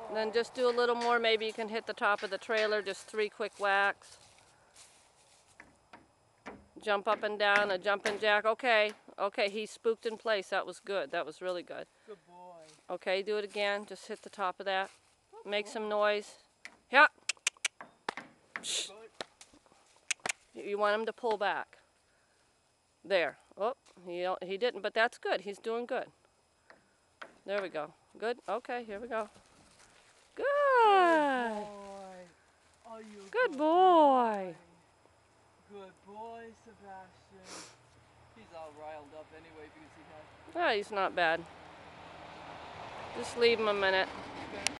Then just do a little more. Maybe you can hit the top of the trailer. Just 3 quick whacks. Jump up and down, a jumping jack. Okay, okay, he spooked in place. That was good. That was really good. Good boy. Okay, do it again. Just hit the top of that. Make some noise. Yeah. You want him to pull back. There. Oh, he didn't, but that's good. He's doing good. There we go. Good. Okay, here we go. Good. Good boy. Oh, you Good boy. Good boy, Sebastian. He's all riled up anyway because he has... Oh, he's not bad. Just leave him a minute.